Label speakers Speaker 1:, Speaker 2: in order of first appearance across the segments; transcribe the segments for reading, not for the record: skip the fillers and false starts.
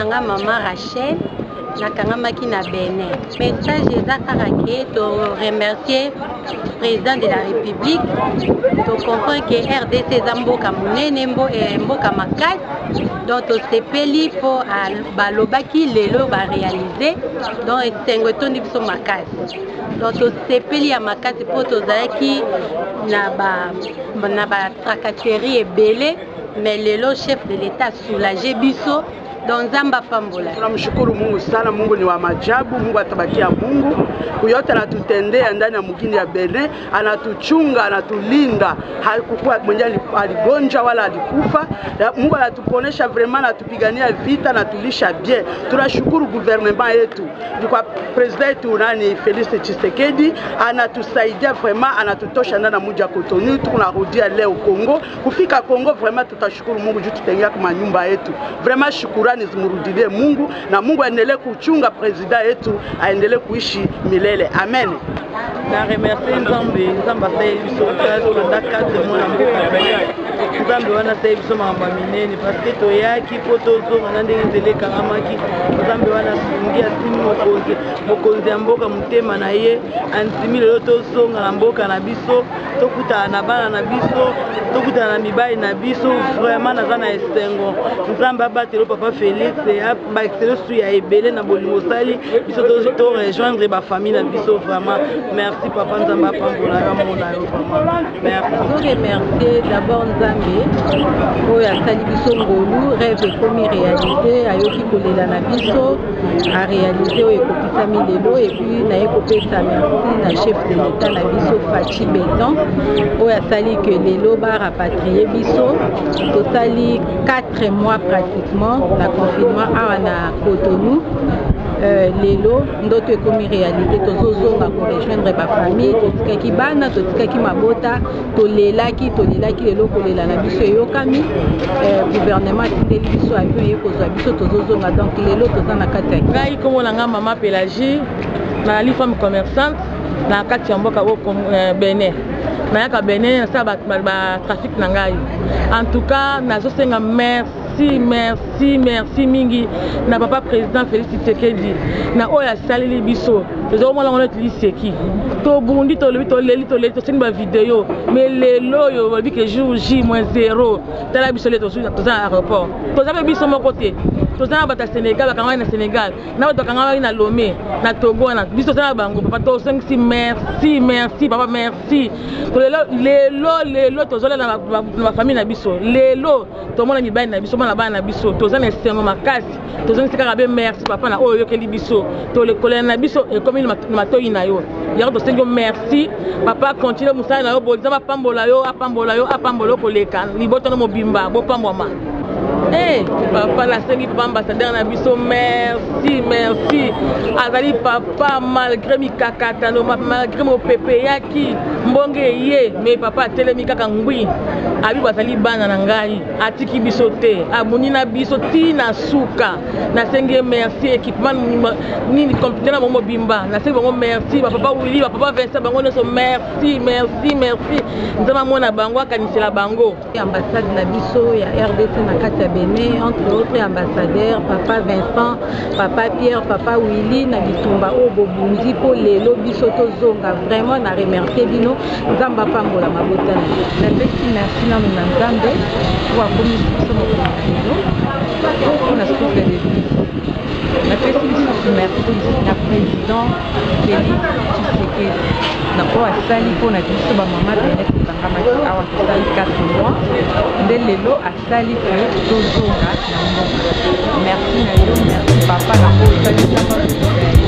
Speaker 1: nanga maman Rachel nakangamaki na Benin. Message ezakaka to remercier président de la République, to comprendre que RDC eza mboka monene mboka makasi, donc tosepeli mpo balobaki lelo baréaliser donc esengo etondi biso makasi, donc tosepeli ya makasi mpo tozalaki na batracasserie ebele, mais lelo chef de l'État soulagé biso. Donc Nzamba pambola.
Speaker 2: Tunamshukuru Mungu sana, Mungu ni wa majabu, Mungu atabakia Mungu. Kuyote anatutendea ndani ya mugini ya Benin, anatuchunga, anatulinda. Hakukuwa mwenye aligonja wala alikufa. Mungu anatuponesha vraiment, anatupigania vita, anatulisha bien. Tunashukuru gouvernement yetu. Kwa president yetu nani Felix Tshisekedi, anatusaidia vraiment, anatutosha ndani ya mji wa Cotonou. Tunarudia leo Kongo. Kufika Kongo vraiment tutashukuru Mungu juu tutengia kwa nyumba yetu. Vraiment shukurani zimurudie Mungu, na Mungu aendelee kuchunga president yetu, aendelee kuishi milele. Amen.
Speaker 3: Na remercie Nzambe, Nzamba sayi biso pendant 4 mois na mboka Benin. Nzambe wana sayi biso mamba minene parce que toyaki po tozonga na ndenge nzele kangamaki. Nzambe wana sungi asimi mokonzi ya mboka mutema na ye, ansimi lelo tozonga na mboka na biso, tokutana na bana na biso, tokutana na mibali na biso, vraiment naza na esengo. Nzambe abatelo papa Félix ba excellence ya ebele na bolingo sali biso to rejoindre ba famille na biso. Vraiment merci papa Nzamba pambola ya mona yo vraiment merci.
Speaker 1: Je remercie d'abord Nzambe oyo asali biso ngolu rêve ekomi réalisé, ayoki kolela na biso a réalisé oyo ekokisami lelo, et puis naye kopesa merci na chef de l'État na biso Fachi Beton oyo asali que lelo ba rapatrier biso. Tosali 4 mois pratiquement na confinement awa na Cotonou. Lelo ndoto ekomi réalité, tozozonga ko rejoindre ba famille, totikaki bana, totikaki mabota, tolelaki lelo kolela na biso eyokami. Gouvernement atindeli biso avion ye kozwa biso, tozozonga donc lelo toza na kati ya
Speaker 3: ngai komona nga mama Pélagie na li femme commerçante na kati ya mboka o Benin. Nayaka Benin sa ba trafic na ngai. En tout cas nazosenga merci mingi na papa président Félix Tshisekedi na oya salili biso. Tozo mona ngona tuliseki to bundi to lebi to leli to sengi ba vidéo, mais lelo yo bi que jour J-0 tala biso le tozo na aéroport toza be biso mo côté toza na bata Sénégal bakanga na Sénégal na bato bakanga na Lomé na Togo na biso toza na bango papa to sengi merci papa merci to lelo tozo na ba famille na biso lelo to mona mibali na biso na bana na biso toza na esengo makasi toza ngisika be merci papa na oyo yokeli biso to le kolela na biso e comme matoyi na yo yaro to sengo merci papa continue musala na yo boza ba pambola yo koleka liboto no mobimba bo pamboma. Papa la sengi papa ambassadeur na biso merci azali papa malgré mikakata no malgré mo pepe yaki mbonge ye, mais papa telemi kaka ngwi abi bazali bana na ngai atiki biso te abuni na biso tina suka na sengi merci équipement ni computer na mo bimba na sengi bango merci papa Willy papa Vincent bango no merci nzama mona bango akanisela bango.
Speaker 1: Ambassade na biso ya RDC na kati ya Benin, entre autres ambassadeurs papa Vincent, papa Pierre, papa Willy na bitumba o bobundi po lelo biso tozonga vraiment na remercier bino. Nzamba pambola mabota na pesi merci na Nzambe pour akomi biso mo na souffle de vie. Na pesi biso merci na président Félix Tshisekedi na po asali po na biso ba mama Benet tangama awa tosali 4 mois nde lelo asali pe tozonga na mboka. Merci na yo, merci papa na po osali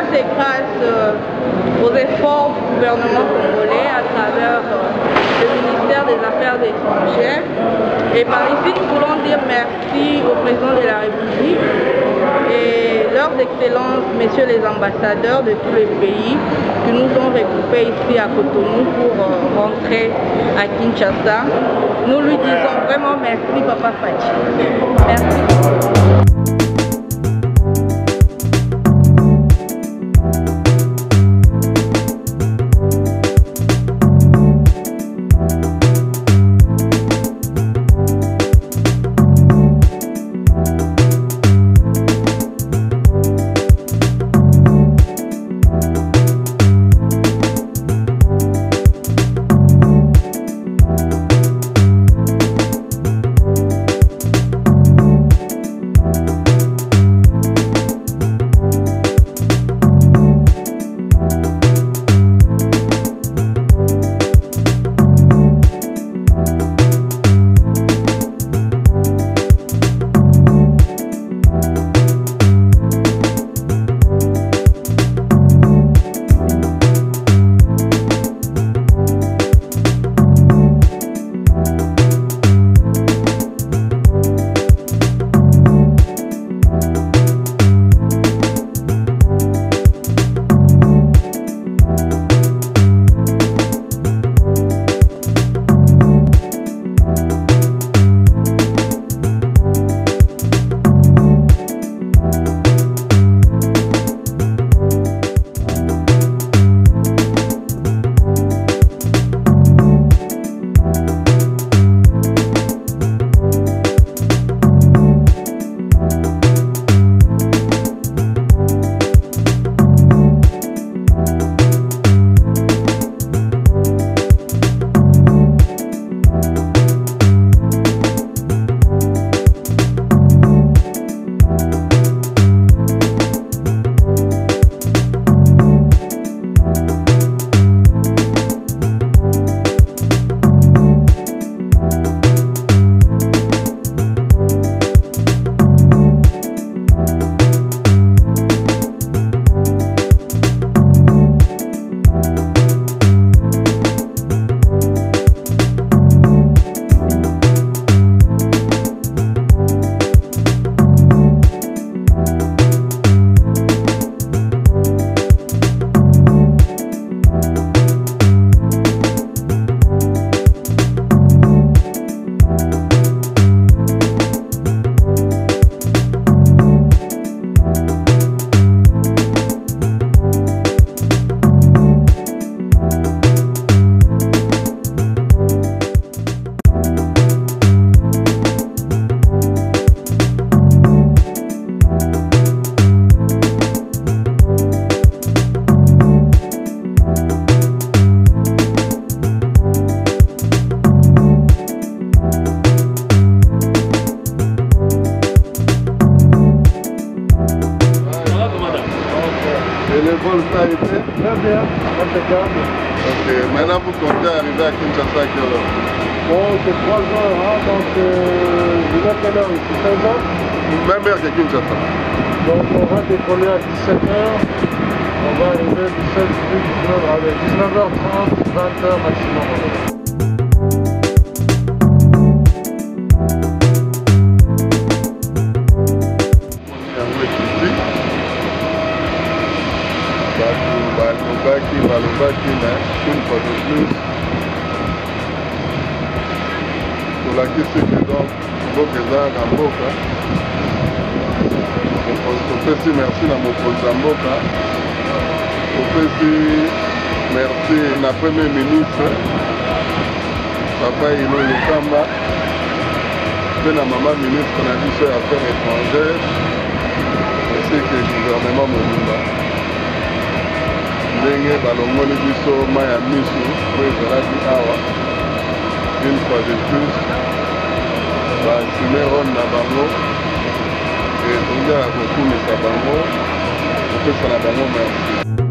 Speaker 1: c'est grâce aux efforts du gouvernement congolais à travers le ministère des Affaires étrangères. Et par ici, nous voulons dire merci au président de la République et leurs excellences, messieurs les ambassadeurs de tous les pays qui nous ont regroupés ici à Cotonou pour rentrer à Kinshasa. Nous lui disons vraiment merci, Papa Fachi. Merci.
Speaker 4: ça a été? Très bien, impeccable. Ok, maintenant vous comptez arriver à Kinshasa à quelle heure?
Speaker 5: Bon, c'est 3 heures, hein, donc je vais à quelle heure ici? 16 heures?
Speaker 4: Même heure que Kinshasa.
Speaker 5: Donc on va décoller à 17h, on va arriver 19h30, 20h maximum.
Speaker 4: balobaki na une fois de plus tolakisi ke donc mboka eza na mboka topesi merci na mokonzi ya mboka topesi merci na premier ministre papa ino Lukamba mpe na mama ministre na biso ya affaires étrangères ainsi que gouvernement mobimba ndenge balongoli biso mai ya misu po ezalaki awa une fois de plus basime rone na bango etongi ya kokumisa bango kopesa na bango merci.